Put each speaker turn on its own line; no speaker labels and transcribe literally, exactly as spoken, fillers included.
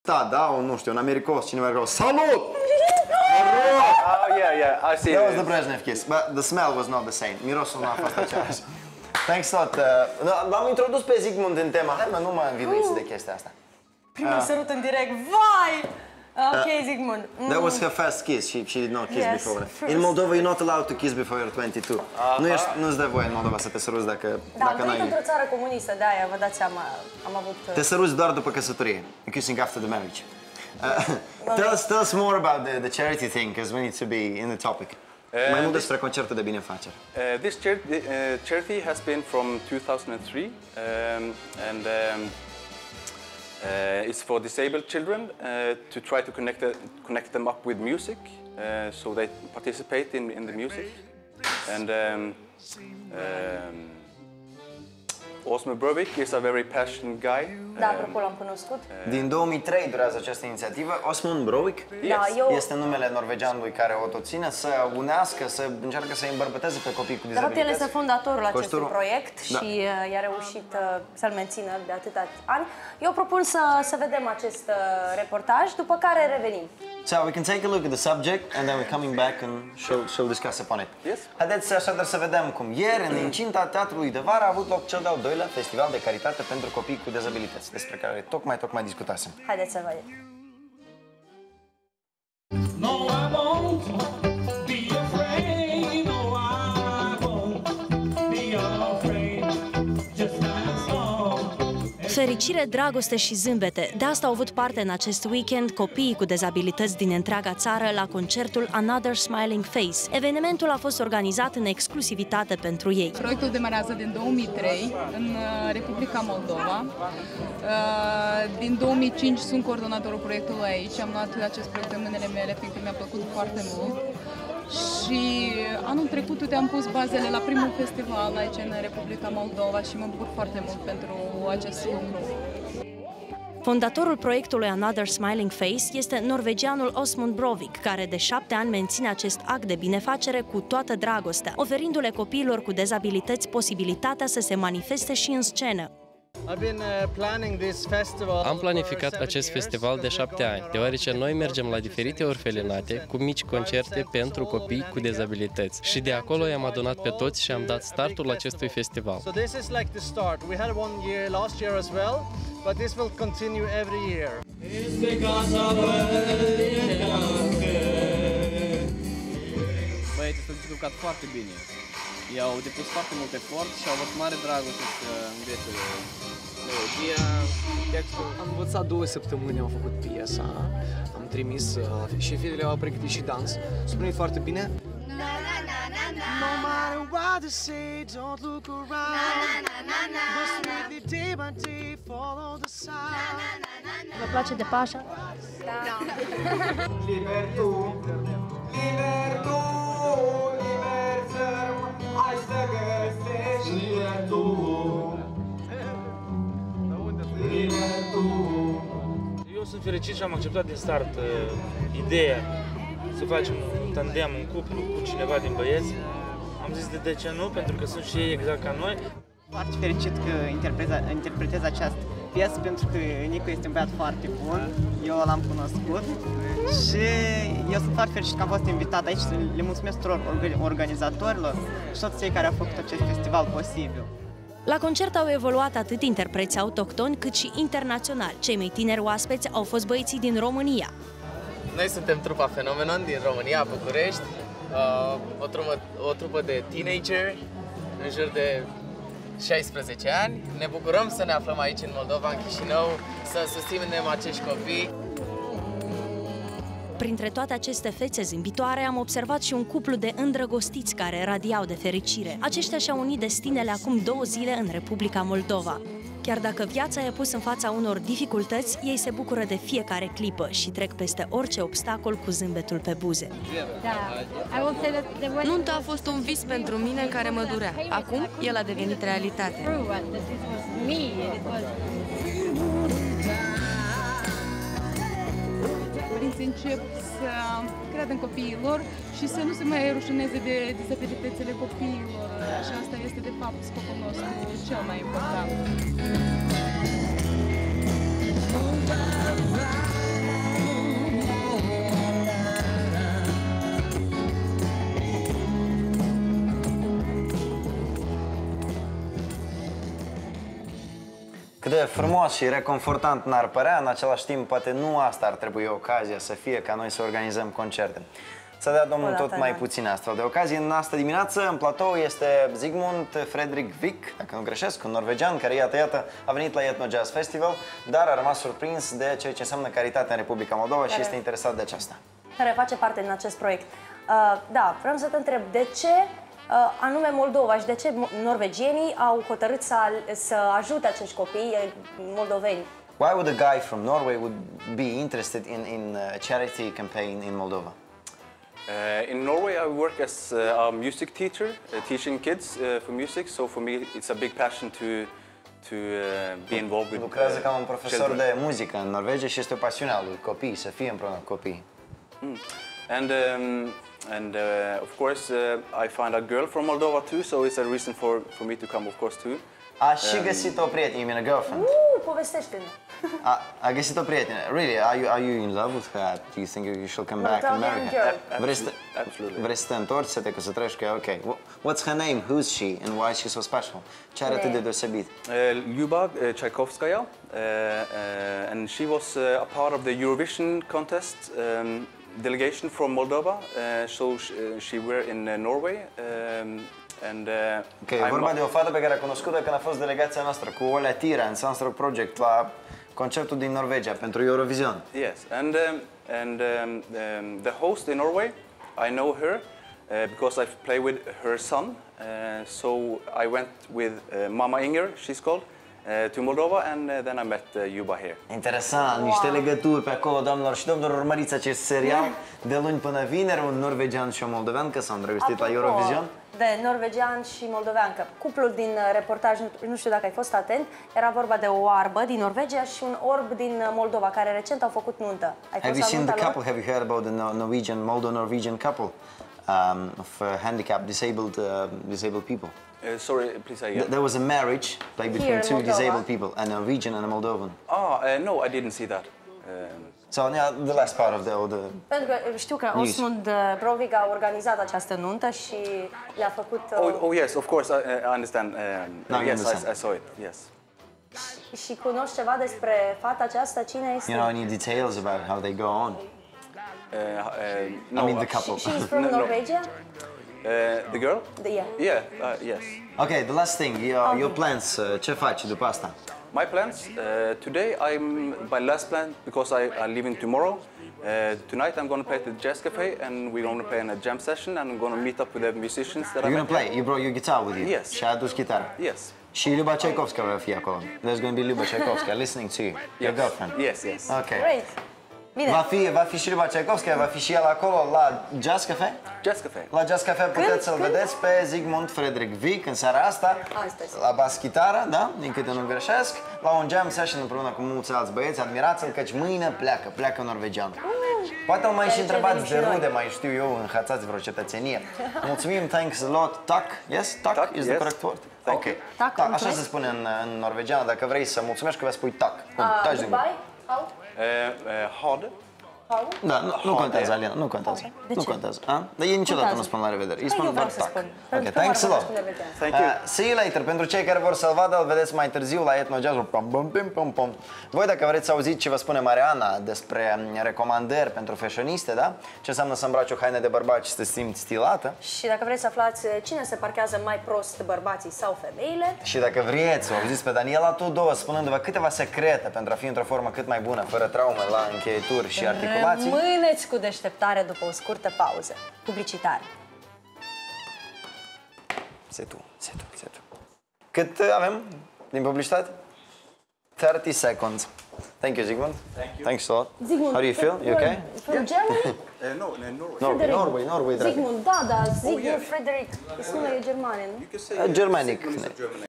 Da, da, nu știu, un americos, cineva care salut!
Oh yeah, yeah, I see.
That was the Brezhnev kiss, but the smell was not the same. Mirosul nu a fost același. Thanks a lot. L-am introdus pe Sigmund în tema. Hai, mă, nu mă învinuiți de chestia asta.
Primul sărut în direct, vai! Ok, Sigmund.
That was her first kiss. She she did not kiss yes, before. First. In Moldova, you're not allowed to kiss before you're twenty-two. Nu ești, nu-ți dă voie în Moldova să te săruți dacă
da,
dacă n-ai.
Da, într-o țară comunistă, de aia, vă dați seama, am avut.
Te săruți doar după căsătorie. Kissing after the marriage. Uh, tell us, tell us more about the the charity thing, because we need to be in the topic. Uh, Mai mult despre concertul de binefacere.
Uh, this charity, uh, charity has been from two thousand three, um, and. Um, Uh, it's for disabled children uh, to try to connect, uh, connect them up with music, uh, so they participate in, in the music. And um, um, Sigmund Vik is a very passionate guy.
Da, apropo, l-am cunoscut.
Din două mii trei durează această inițiativă. Sigmund Vik
da, eu...
este numele norvegianului care o tot ține, să unească, să încearcă să îi îmbărbăteze pe copii cu dizabilități.
De fapt, el este fondatorul acestui
Costurul...
proiect
da.
și uh, i-a reușit uh, să-l mențină de atâta ani. Eu propun să, să vedem acest uh, reportaj, după care revenim.
So we can take a look at the subject and then we're coming back and she'll, she'll discuss upon it.
Yes.
Haideți așadar să vedem cum ieri, în incinta Teatrului de Vară, a avut loc cel de-al doilea Festival de Caritate pentru Copii cu Dizabilități, despre care tocmai, tocmai discutasem.
Haideți să vedem.
No, I won't be afraid. No, I won't be afraid. Just dance on.
Fericire, dragoste și zâmbete. De asta au avut parte în acest weekend copiii cu dezabilități din întreaga țară la concertul Another Smiling Face. Evenimentul a fost organizat în exclusivitate pentru ei.
Proiectul demarează din două mii trei în Republica Moldova. Din două mii cinci sunt coordonatorul proiectului aici. Am luat acest proiect în mâinile mele, fiindcă mi-a plăcut foarte mult. Și anul trecut, uite, am pus bazele la primul festival aici în Republica Moldova și mă bucur foarte mult pentru acest lucru.
Fondatorul proiectului Another Smiling Face este norvegianul Sigmund Vik, care de șapte ani menține acest act de binefacere cu toată dragostea, oferindu-le copiilor cu dezabilități posibilitatea să se manifeste și în scenă.
Am planificat acest festival de șapte ani, deoarece noi mergem la diferite orfelinate cu mici concerte pentru copii cu dizabilități. Și de acolo i-am adunat pe toți și am dat startul acestui festival.
Băieții s-au descurcat foarte bine. I-au depus foarte mult efort și au avut mare dragoste să învețe melodia, textul.
Am învățat două săptămâni, am făcut piesa, am trimis și fetele au pregătit și dans. S-a primit foarte bine. No matter what they say, don't look around. But sweetly day by day, follow the sound.
Vă place de Pașa?
Da.
Liber tu, liber tu, liber țărm, hai să găsești liber tu. Liber tu.
Eu sunt fericit și am acceptat din start uh, ideea să facem un tandem, un cuplu cu cineva din băieți. Am zis de, de ce nu, pentru că sunt și ei exact ca noi.
Foarte fericit că interpretez această piesă, pentru că Nicu este un băiat foarte bun, eu l-am cunoscut și eu sunt foarte fericit că am fost invitat aici. Le mulțumesc tuturor organizatorilor și toți cei care au făcut acest festival posibil.
La concert au evoluat atât interpreți autohtoni cât și internaționali. Cei mai tineri oaspeți au fost băieții din România.
Noi suntem trupa Fenomenon din România, București, o trupă, o trupă de teenager, în jur de șaisprezece ani. Ne bucurăm să ne aflăm aici în Moldova, în Chișinău, să susținem acești copii.
Printre toate aceste fețe zâmbitoare am observat și un cuplu de îndrăgostiți care radiau de fericire. Aceștia și-au unit destinele acum două zile în Republica Moldova. Chiar dacă viața i-a pus în fața unor dificultăți, ei se bucură de fiecare clipă și trec peste orice obstacol cu zâmbetul pe buze.
Da. Nunta a fost un vis pentru mine care mă durea. Acum, el a devenit realitate.
Părinții încep să creadă în copiii lor și să nu se mai rușineze de dizabilitățile copiilor. Și asta este, de fapt, scopul nostru cel mai important.
Cât de frumos și reconfortant n-ar părea, în același timp, poate nu asta ar trebui ocazia să fie ca noi să organizăm concerte. Să dea Domnul tot mai puține astfel de ocazii. În asta dimineață, în platou, este Sigmund Vik, dacă nu greșesc, un norvegian care, iată, iată, a venit la Etno Jazz Festival, dar a rămas surprins de ceea ce înseamnă caritate în Republica Moldova și este interesat de aceasta.
Care face parte din acest proiect. Uh, da, vreau să te întreb, de ce uh, anume Moldova și de ce norvegienii au hotărât să, să ajute acești copii moldoveni?
Why would a guy from Norway would be interested in, in a charity campaign in Moldova?
Uh, in Norway, I work as uh, a music teacher, uh, teaching kids uh, for music. So for me, it's a big passion to to uh, be involved with.
Lucrează ca un
uh,
profesor
children.
de muzică în Norvegia și este o pasiune a lui copii, să fie împreună cu copii.
Mm. And um, and uh, of course, uh, I find a girl from Moldova too, so it's a reason for for me to come, of course, too.
A și găsit o prietenă, you mean a girlfriend?
Uh, povestește-ne.
A, a găsit o prietenă. Really? Are you, are you in love with her? Do you think you should come back and marry her? Vrei să, vrei să te întorci, să te căsătorești? Ok. What's her name? Who's she? And why is she so special? Ce are atât de deosebit?
Uh, Lyuba uh, Tchaikovskaya, uh, uh, and she was uh, a part of the Eurovision contest um, delegation from Moldova. Uh, so she, uh, she were in uh, Norway. Um, And, uh,
okay, e vorba de o fată pe care a cunoscut-o când a fost delegația noastră cu Olea Tira în Soundstruck Project la concertul din Norvegia pentru Eurovision.
Yes, and um, and um, um, the host in Norway, I know her uh, because I play with her son. Uh, so I went with uh, Mama Inger, she's called, uh, to Moldova, and uh, then I met uh, Yuba here.
Interesant, wow. Niște legături pe acolo, doamnelor și domnilor. Urmăriți acest serial de luni până vineri, un norvegian și o moldoveancă s-au îndrăgostit la Eurovision.
De norvegian și moldoveancă. Cuplul din reportaj, nu știu dacă ai fost atent, era vorba de o oarbă din Norvegia și un orb din Moldova, care recent au făcut nuntă. Ai
Have you seen the couple? Have you heard about the Norwegian, Moldo-Norwegian couple um, of uh, handicapped, disabled, uh, disabled people?
Uh, sorry, please say again.
There was a marriage like between two disabled people, a Norwegian and a Moldovan.
Ah, uh, no, I didn't see that. Um,
So, yeah, the last part of the... Of the
Pentru că știu că Sigmund Vik a organizat această nuntă și le-a făcut... Uh...
Oh, oh, yes, of course, I, I understand. Um,
no,
yes,
understand.
I, I saw it, yes.
Și cunoști ceva despre fata aceasta? Cine este?
You know any details about how they go on?
Uh, uh, no,
I mean the couple.
She, she's from
no,
Norvegia?
Uh, the girl?
The, yeah.
Yeah, uh, yes.
Okay, the last thing, your, okay. your plans, uh, ce faci după asta?
My plans, uh, today I'm, my last plan, because I, I'm leaving tomorrow, uh, tonight I'm going to play at the Jazz Cafe and we're going to play in a jam session and I'm going to meet up with the musicians that
You're
I
going to play? You brought your guitar with you?
Yes.
Și ai adus chitară?
Yes.
Și Lyuba Tchaikovskaya va fi acolo. There's going to be Lyuba Tchaikovskaya listening to you, yes. Your girlfriend?
Yes, yes.
Okay.
Great. Bine.
Va fi, va fi și Lyuba Tchaikovskaya, va fi și el acolo la Jazz Cafe?
Jazz Cafe.
La Jazz Cafe puteți să-l vedeți pe Sigmund Vik în seara asta,
Astăzi.
la bas-chitară, da? Din câte nu greșesc, la un jam session împreună cu mulți alți băieți. Admirați-l, căci mâine pleacă, pleacă norvegian. Poate îl mai și întrebați de rude, mai știu eu, înhățați vreo cetățenie. Mulțumim, thanks a lot. Tak, yes? Tak, tak is yes. the correct word? Ok.
Tak,
tak, așa se spune în, în norvegiană. Dacă vrei să mulțumești, că vei spui tak.
Uh, Dubai? How?
Uh, uh, hard.
Da, nu, nu contează, Alina, nu contează.
De
nu
ce?
contează. A? Dar ei niciodată nu spun la revedere. Ei spun doar tac. Ok, thanks a lot.
Thank you.
Uh, see you later. Pentru cei care vor să-l vadă, îl vedeți mai târziu la Etno Jazz. Voi, dacă vreți să auziți ce vă spune Mariana despre recomandări pentru fashioniste, da? Ce înseamnă să îmbraci o haină de bărbat și să te simți stilată.
Și dacă vreți să aflați cine se parchează mai prost, bărbații sau femeile.
Și dacă vreți să auziți pe Daniela Tudor spunându-vă câteva secrete pentru a fi într-o formă cât mai bună, fără traume la încheieturi și articulații.
Rămâneți cu deșteptare după o scurtă pauză publicitară.
Se tu, se tu, se tu. Cât avem din publicitate? thirty seconds. Thank you, Sigmund.
Thank you.
Thanks a lot.
Sigmund,
how do you feel? You okay?
From Germany?
Uh, no, no, Norway.
Norway, Norway, Norway, drag.
Sigmund, da, da, Sigmund Frederick. Sună e germane, nu?
Germanic.